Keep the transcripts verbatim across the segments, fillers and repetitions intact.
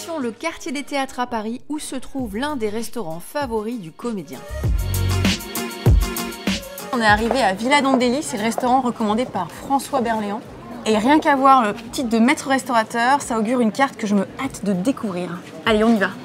Direction le quartier des théâtres à Paris où se trouve l'un des restaurants favoris du comédien. On est arrivé à Villa Dondelli, c'est le restaurant recommandé par François Berléand. Et rien qu'à voir le titre de maître restaurateur, ça augure une carte que je me hâte de découvrir. Allez, on y va.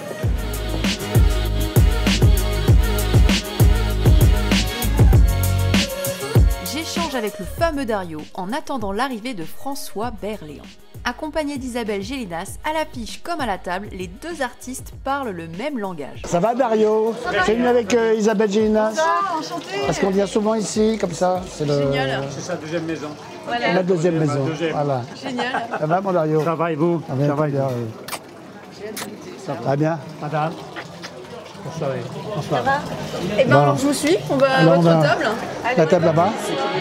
J'échange avec le fameux Dario en attendant l'arrivée de François Berléand. Accompagné d'Isabelle Gélinas, à l'affiche comme à la table, les deux artistes parlent le même langage. Ça va Dario? C'est venu avec euh, Isabelle Gélinas. Enchanté. Parce qu'on vient souvent ici, comme ça. C'est le... Génial. C'est sa deuxième maison. Voilà. La deuxième maison. Deuxième. Voilà. Génial. Ça va mon Dario? Ça va et vous? Ça va, Ça va bien. Ça va bien? Madame? Bonsoir. Ça va? Eh ben Bon. alors je vous suis, on va à Alors, votre on va- table. Allez, La on y table va. là-bas?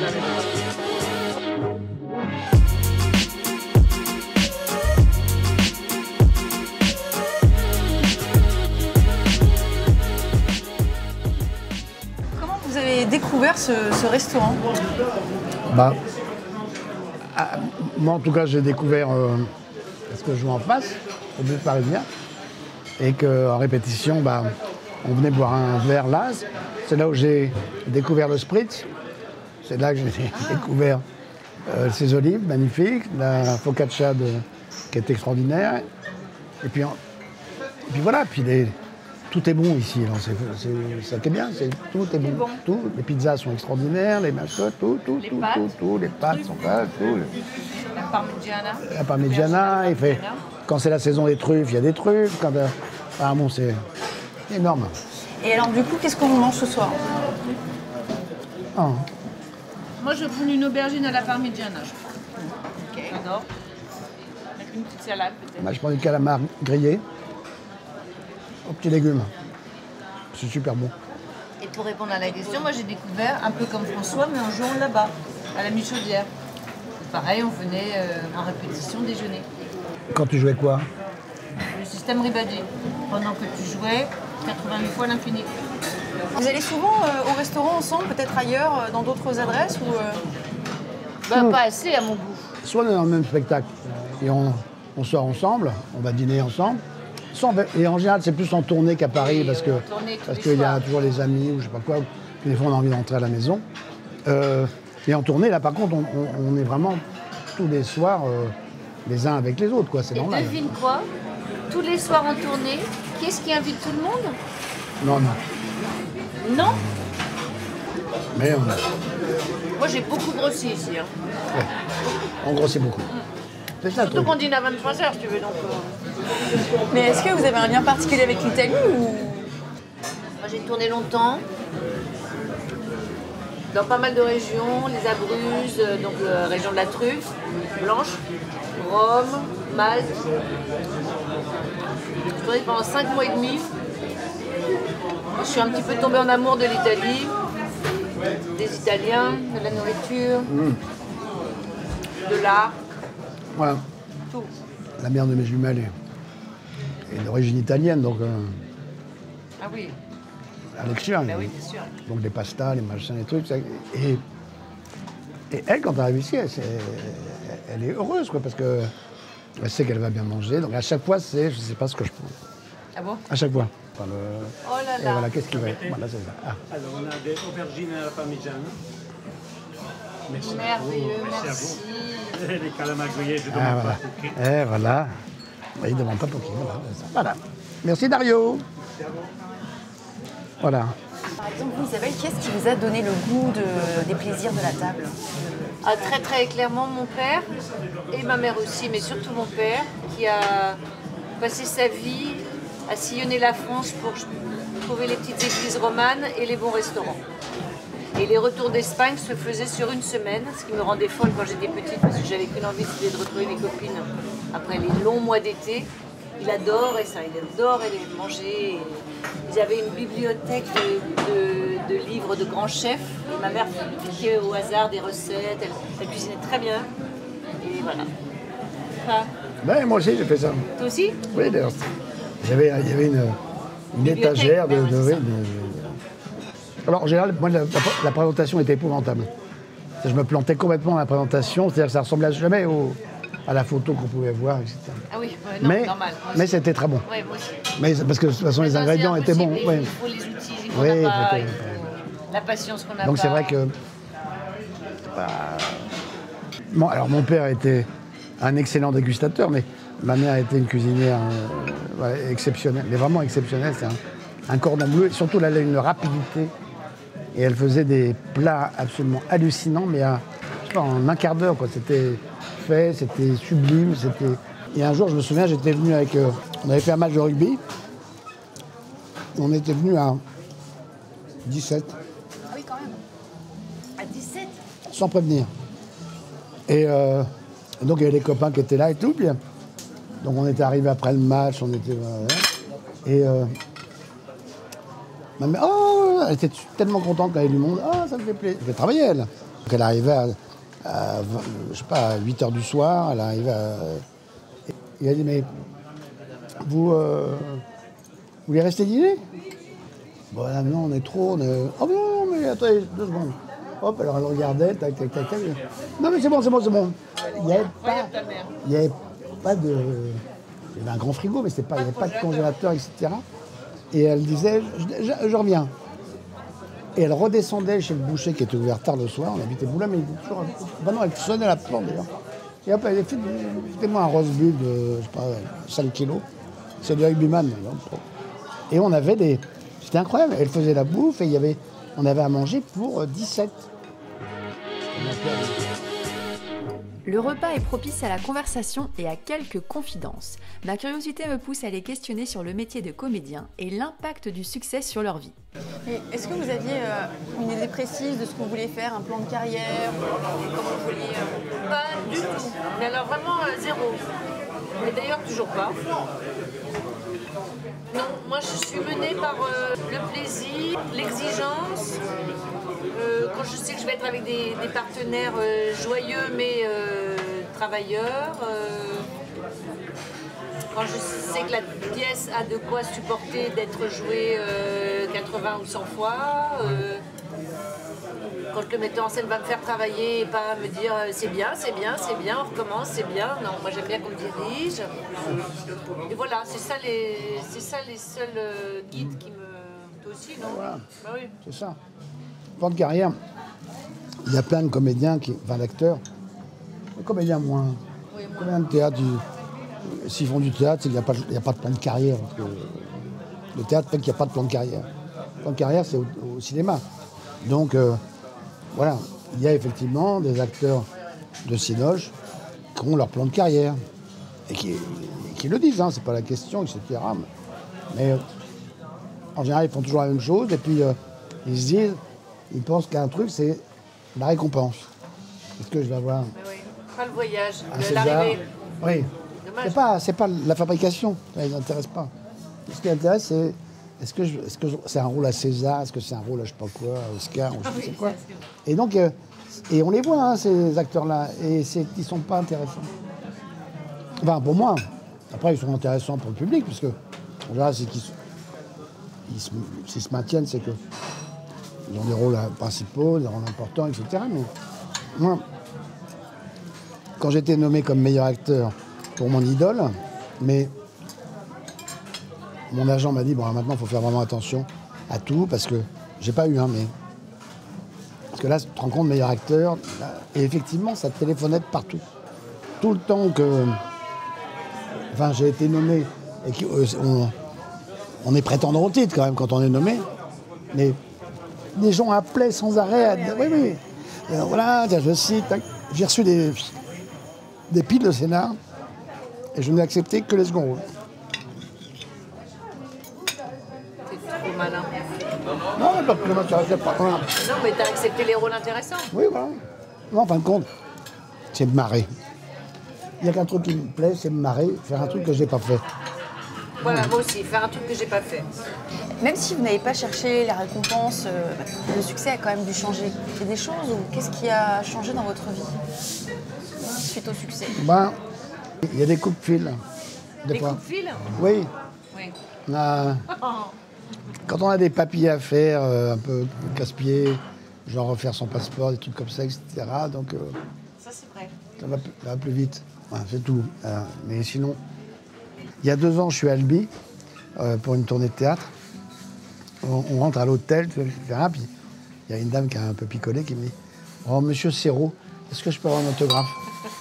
Comment vous avez découvert ce, ce restaurant? Bah, ah, moi en tout cas j'ai découvert euh, parce que je joue en face, au but parisien, et qu'en répétition, bah, on venait boire un verre là. C'est là où j'ai découvert le spritz. C'est là que j'ai découvert euh, ces olives magnifiques, la focaccia de, qui est extraordinaire. Et puis, en- et puis voilà, puis les- tout est bon ici. alors C'est c'est ça qui est bien, c'est tout est bon. bon. Tout, les pizzas sont extraordinaires, les machins, tout, tout, Les tout, pâtes. tout, tout, les pâtes sont pas, tout. La parmigiana. La parmigiana, il fait. Quand c'est la saison des truffes, il y a des truffes. Quand, euh, ah bon, c'est énorme. Et alors du coup, qu'est-ce qu'on mange ce soir? Ah. Moi, je prends une aubergine à la parmigiana, je crois. Ok. J'adore. Avec une petite salade, peut-être. Moi, je prends du calamar grillé aux petits légumes. C'est super bon. Et pour répondre à la question, moi, j'ai découvert, un peu comme François, mais en jouant là-bas, à la Michaudière. Pareil, on venait euh, en répétition déjeuner. Quand tu jouais quoi? Le système Ribadi. Pendant que tu jouais, quatre-vingt-huit fois l'infini. Vous allez souvent euh, au restaurant ensemble, peut-être ailleurs, euh, dans d'autres adresses ou euh, Bah, pas assez à mon goût. Soit on est dans le même spectacle et on, on sort ensemble, on va dîner ensemble. Soit on va- et en général, c'est plus en tournée qu'à Paris Oui, parce oui, que en tournée tous parce les qu'il y a soirs. toujours les amis ou je sais pas quoi. Puis des fois, on a envie d'entrer à la maison. Euh, et en tournée, là, par contre, on, on- on est vraiment tous les soirs euh, les uns avec les autres, quoi. C'est Et normal. devine quoi? Tous les soirs en tournée, qu'est-ce qui invite tout le monde? Non, non. Non. Mais on, Moi, j'ai beaucoup grossi ici. Hein. ouais, on grossit beaucoup. C'est ça le Surtout truc. qu'on dîne à vingt-trois heures, si tu veux. Donc, euh, Mais est-ce que vous avez un lien particulier avec l'Italie ou Moi, j'ai tourné longtemps dans pas mal de régions, les Abruzzes, euh, donc la région de la truffe blanche, Rome, Malte. J'ai tourné pendant cinq mois et demi. Je suis un petit peu tombée en amour de l'Italie, des Italiens, de la nourriture, de l'art, Voilà. tout. La mère de mes jumelles est, est d'origine italienne, donc euh, Ah oui, Alexia. bah oui, bien sûr. Donc les pastas, les machins, les trucs. ça- et, et elle, quand elle arrive ici, elle, c'est- elle est heureuse, quoi, parce que elle sait qu'elle va bien manger. Donc à chaque fois, c'est, je sais pas ce que je prends. Ah bon? À chaque fois. Enfin, le- Oh là et là. voilà, qu'est-ce qu'il va Voilà, c'est ça. Ah. Alors, on a des aubergines à la parmigiana. Merci. Merveilleux, Merci à merci. vous. Et les calamars grillés, je demande Ah, voilà. pas. ok. Et voilà. Il ne demande pas pour qui. Voilà, c'est ça. Voilà. Merci Dario. Voilà. Par exemple, vous, Isabelle, qu'est-ce qui vous a donné le goût de- des plaisirs de la table? Ah, très très clairement mon père et ma mère aussi, mais surtout mon père qui a passé sa vie à sillonner la France pour trouver les petites églises romanes et les bons restaurants. Et les retours d'Espagne se faisaient sur une semaine, ce qui me rendait folle quand j'étais petite parce que j'avais qu'une envie, c'était de retrouver mes copines après les longs mois d'été. Il adorait ça, il adorait les manger. Ils avaient une bibliothèque de, de- de livres de grands chefs. Et ma mère piquait au hasard des recettes, elle, elle cuisinait très bien. Et voilà. Enfin, Ben, moi aussi, j'ai fait ça. toi aussi? Oui, d'ailleurs. Il y avait, il y avait une, une Bibliothèque, étagère de. ben ouais, de- c'est oui, ça. de- Alors, en général, moi, la, la- la présentation était épouvantable. Je me plantais complètement dans la présentation, c'est-à-dire que ça ressemblait jamais au, à la photo qu'on pouvait voir, et cetera. Ah oui, ouais, non, mais normal. mais c'était très bon. Ouais, moi aussi. Mais parce que de toute façon, les Ça, ingrédients c'est étaient bons. impossible, Ouais. Il faut les outils qu'on Oui, n'a pas, faut- il faut la patience qu'on n'a pas. Donc c'est vrai que... bah, bon, alors mon père était un excellent dégustateur, mais ma mère était une cuisinière euh, ouais, exceptionnelle, mais vraiment exceptionnelle. C'est un, un cordon bleu, et surtout elle a une rapidité. Et elle faisait des plats absolument hallucinants, mais à, je sais pas, en un quart d'heure, quoi. C'était fait, c'était sublime, c'était... Et un jour, je me souviens, j'étais venu avec... euh, on avait fait un match de rugby. On était venu à dix-sept. Ah oui, quand même. À dix-sept. Sans prévenir. Et, euh, et donc il y avait les copains qui étaient là et tout. Puis, donc on était arrivé après le match, on était. Euh, et euh, ma mère, oh, elle était tellement contente quand il y avait du monde. Ah, ça me fait plaisir. Elle travaillait elle. Donc elle arrivait à, à, je sais pas, à huit heures du soir. Elle arrivait à. Et elle dit mais vous, euh, vous voulez rester dîner? Bon là, non, on est trop. On est... Oh non, mais attendez deux secondes. Hop, alors elle regardait, tac, tac, tac, tac. Non mais c'est bon, c'est bon, c'est bon. Il n'y avait pas, il y avait pas de... Il y avait un grand frigo, mais c'était pas, il n'y avait pas de congélateur, et cetera. Et elle disait, je, je- je reviens. Et elle redescendait chez le boucher qui était ouvert tard le soir, on habitait Boulogne, mais il était toujours... Ben non, elle sonnait à la porte d'ailleurs. Et hop, elle a fait, faites-moi un roast beef de, je sais pas, cinq kilos. C'est du rugbyman. D'ailleurs. Et on avait des... C'était incroyable, elle faisait la bouffe et il y avait... On avait à manger pour dix-sept. Le repas est propice à la conversation et à quelques confidences. Ma curiosité me pousse à les questionner sur le métier de comédien et l'impact du succès sur leur vie. Et est-ce que vous aviez euh, une idée précise de ce que vous vouliez faire, un plan de carrière, comment vous vouliez euh, Pas du tout. Mais alors vraiment euh, zéro. Et d'ailleurs toujours pas. Non, moi je suis menée par euh, le plaisir, l'exigence. Euh, quand je sais que je vais être avec des, des partenaires euh, joyeux mais euh, travailleurs. euh, quand je sais que la pièce a de quoi supporter d'être jouée euh, quatre-vingts ou cent fois. euh, Quand le metteur en scène va me faire travailler et pas me dire euh, c'est bien, c'est bien, c'est bien, on recommence, c'est bien. Non, moi j'aime bien qu'on me dirige. Et voilà, c'est ça les, c'est ça les seuls euh, guides qui me... Toi aussi, non? Voilà. Bah oui. C'est ça. Plan de carrière, il y a plein de comédiens, qui, enfin d'acteurs, les comédiens moins. Oui, moi. Combien de théâtre, ils- s'ils font du théâtre, c'est qu'il n'y a, pas- il y a pas de plan de carrière. Parce que le théâtre fait qu'il n'y a pas de plan de carrière. Le plan de carrière, c'est au, au cinéma. Donc, euh, voilà, il y a effectivement des acteurs de Cinoche qui ont leur plan de carrière. Et qui, et qui le disent, hein, c'est pas la question, et cetera. Mais euh, en général, ils font toujours la même chose. Et puis, euh, ils se disent, ils pensent qu'un truc, c'est la récompense. Est-ce que je vais avoir Mais oui. Pas le voyage, un le- César? l'arrivée. Oui. Dommage. C'est pas, c'est pas la fabrication, ça les intéresse pas. Ce qui intéresse, c'est est-ce que je- est-ce que je- c'est un rôle à César, est-ce que c'est un rôle à je sais pas quoi, à Oscar, ou je sais pas quoi. Et donc, euh, et on les voit, hein, ces acteurs-là, et c'est, ils sont pas intéressants. Enfin, pour moi. Après, ils sont intéressants pour le public, parce que en général, c'est qu'ils se- ils se, s'ils se maintiennent, c'est que ils ont des rôles euh, principaux, des rôles importants, et cetera. Mais moi, quand j'ai été nommé comme meilleur acteur pour mon idole, mais mon agent m'a dit, bon, maintenant, il faut faire vraiment attention à tout, parce que j'ai pas eu un, mais... Parce que là, tu te rends compte, meilleur acteur, là, et effectivement, ça téléphonait de partout. Tout le temps que... Enfin, j'ai été nommé, et qu'on on est prétendant au titre, quand même, quand on est nommé, mais les gens appelaient sans arrêt à dire, oui, oui, euh, voilà, tiens, je cite, tac. J'ai reçu des, des piles de scénar, et je n'ai accepté que les seconds rôles. T'es trop malin. Non, mais parce que moi, ça restait pas. Voilà. Non, mais t'as accepté les rôles intéressants. Oui, voilà. Non, en fin de compte, c'est me marrer. Il n'y a qu'un truc qui me plaît, c'est me marrer, faire un truc que je n'ai pas fait. Voilà, moi aussi, faire un truc que j'ai pas fait. Même si vous n'avez pas cherché la récompense, euh, le succès a quand même dû changer. Il y a des choses ou qu'est-ce qui a changé dans votre vie suite au succès? Ben, il y a des coups de fil. Des Des fois. coups de fil? Oui. Oui. On a- Quand on a des papiers à faire, euh, un peu casse-pieds, genre refaire son passeport, des trucs comme ça, et cetera. Donc, euh, Ça, c'est vrai. ça va, plus- ça va plus vite. Voilà, c'est tout. Euh, mais sinon, il y a deux ans, je suis à Albi euh, pour une tournée de théâtre. On, on rentre à l'hôtel, et cetera. Puis il y a une dame qui a un peu picolé qui me dit « Oh, monsieur Serrault, est-ce que je peux avoir un autographe ?»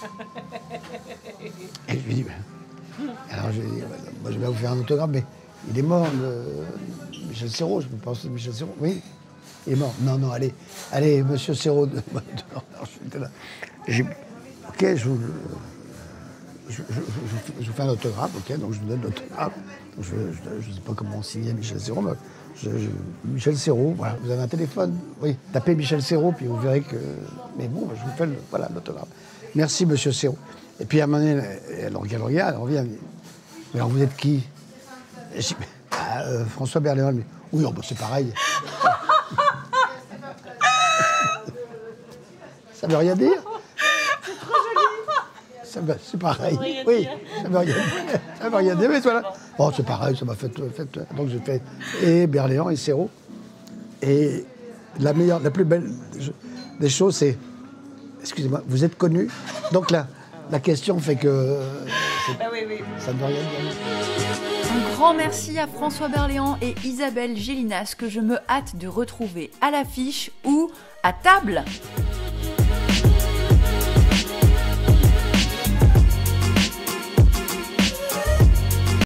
Et je lui dis « Alors, je lui dis, moi, je vais vous faire un autographe, mais il est mort, le... Michel Serrault, je peux penser Michel Serrault. Oui, il est mort. Non, non, allez, allez, monsieur Serrault. » J'étais là. J'ai dit « Ok, je vous... Je, je, je, je vous fais un autographe, ok, donc je vous donne l'autographe. Je ne sais pas comment on signait Michel Serrault, mais je, je, Michel Serrault, voilà. Vous avez un téléphone, oui, tapez Michel Serrault, puis vous verrez que... Mais bon, je vous fais le, voilà, l'autographe. Merci, monsieur Serrault. Et puis à un moment donné, elle regarde, elle regarde, elle revient, elle me dit, mais alors vous êtes qui? Et je dis, ah, euh, François Berléand. Elle me dit, oui, oh, bah, c'est pareil. Ça veut rien dire? C'est pareil. Oui, ça veut rien dire. Ça veut rien dire, mais voilà. Bon, c'est pareil, ça m'a fait, fait. Donc j'ai fait et Berléand et Serrault. Et la meilleure, la plus belle des choses, c'est, excusez-moi, vous êtes connus. Donc là, la question fait que ah oui, oui. Ça ne veut rien dire. Un grand merci à François Berléand et Isabelle Gélinas que je me hâte de retrouver à l'affiche ou à table.